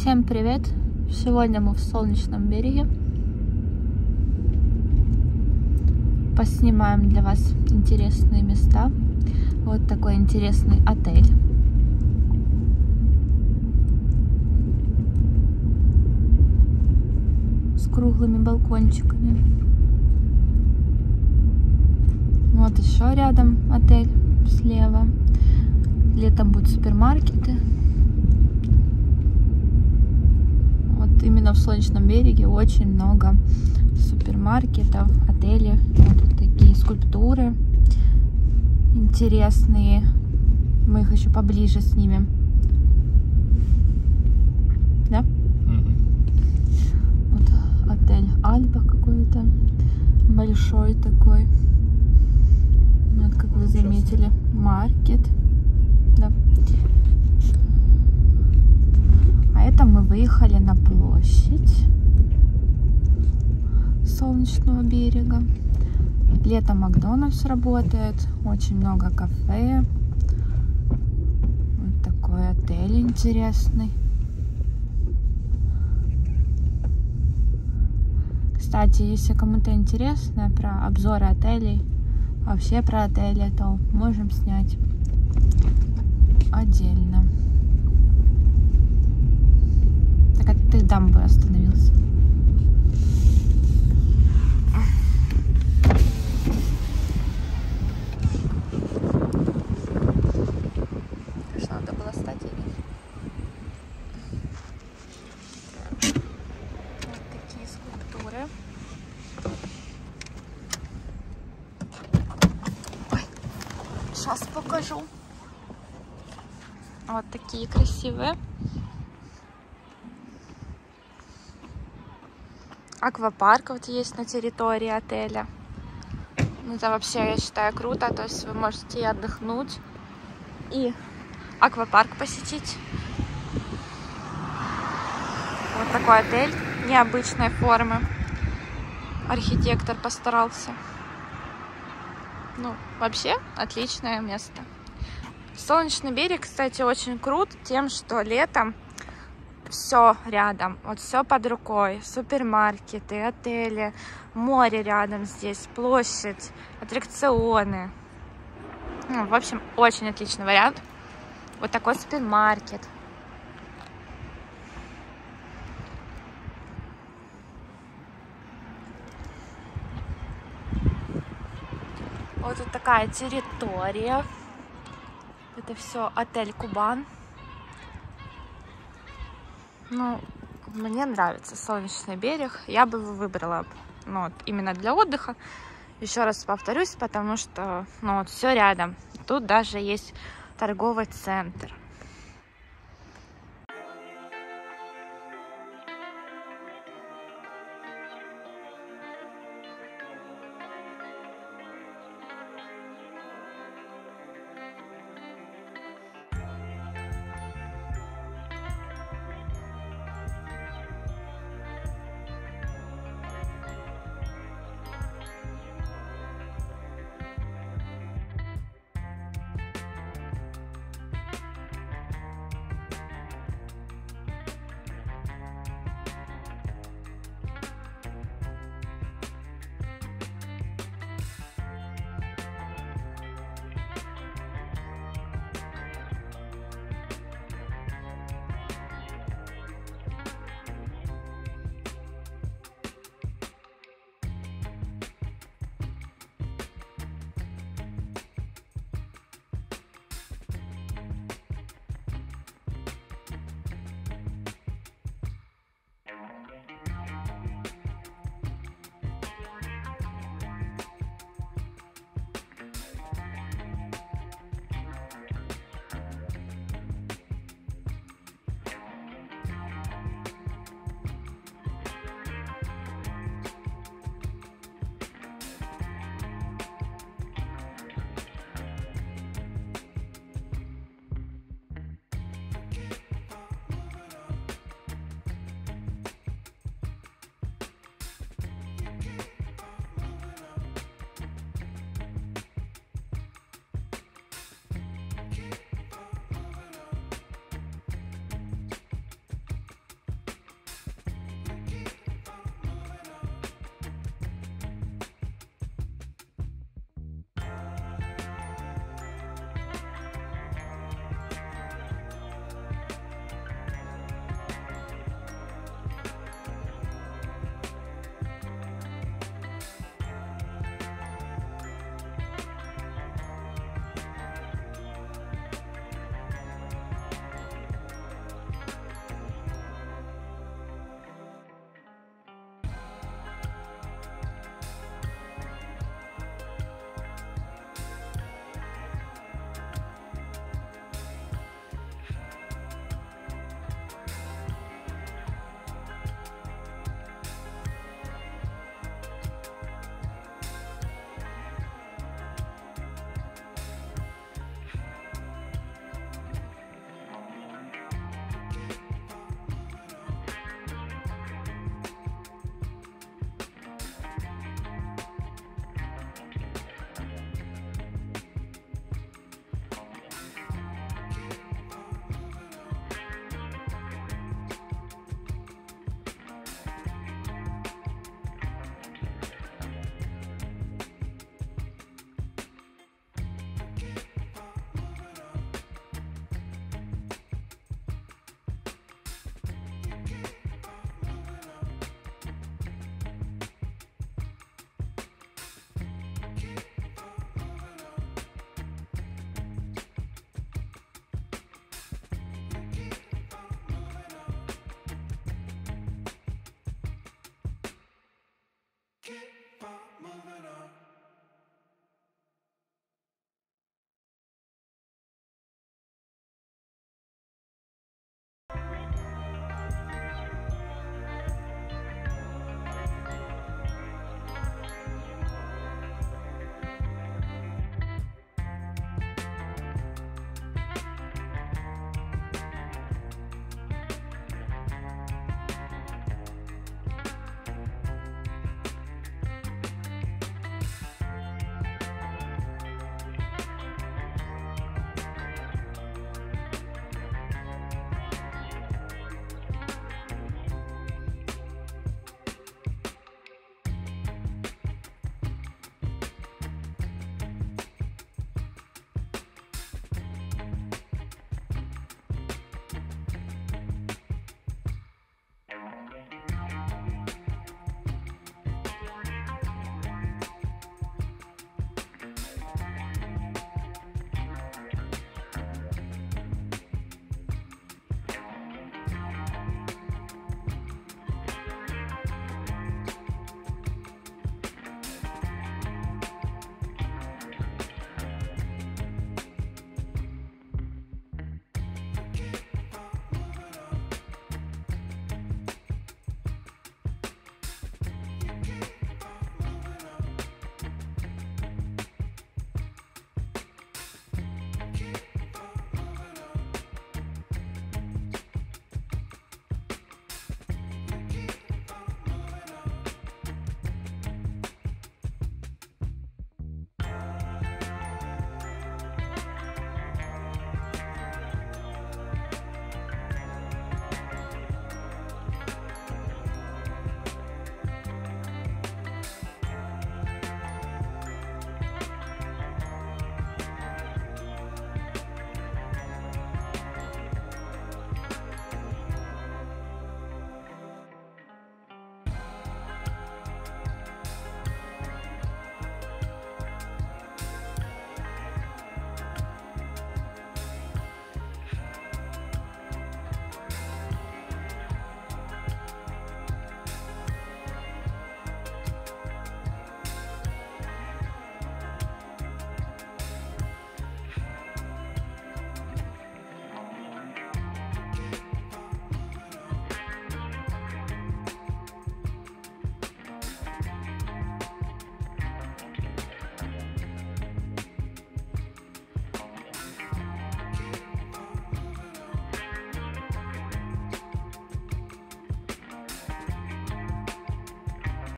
Всем привет! Сегодня мы в Солнечном береге. Поснимаем для вас интересные места. Вот такой интересный отель. С круглыми балкончиками. Вот еще рядом отель слева. Летом будут супермаркеты. Вот именно в Солнечном береге очень много супермаркетов, отелей. Вот тут такие скульптуры интересные. Мы их еще поближе снимем. Да? Вот отель Альба какой-то. Большой такой. Вот, как вы заметили, маркет. Да. А это мы выехали на площадь Солнечного берега. Летом Макдональдс работает, очень много кафе. Вот такой отель интересный. Кстати, если кому-то интересно про обзоры отелей, вообще про отели, то можем снять отдельно. Так, а ты там бы остановился. Конечно, надо было стать или нет. Вот такие скульптуры. Ой, сейчас покажу. Вот такие красивые. Аквапарк вот есть на территории отеля. Это вообще, я считаю, круто. То есть вы можете и отдохнуть, и аквапарк посетить. Вот такой отель необычной формы. Архитектор постарался. Ну, вообще, отличное место. Солнечный берег, кстати, очень крут тем, что летом все рядом, вот все под рукой, супермаркеты, отели, море рядом здесь, площадь, аттракционы. Ну, в общем, очень отличный вариант. Вот такой супермаркет. Вот тут такая территория. Это все отель Кубан. Ну, мне нравится Солнечный берег. Я бы его выбрала, ну, вот, именно для отдыха. Еще раз повторюсь, потому что, ну, вот все рядом. Тут даже есть торговый центр.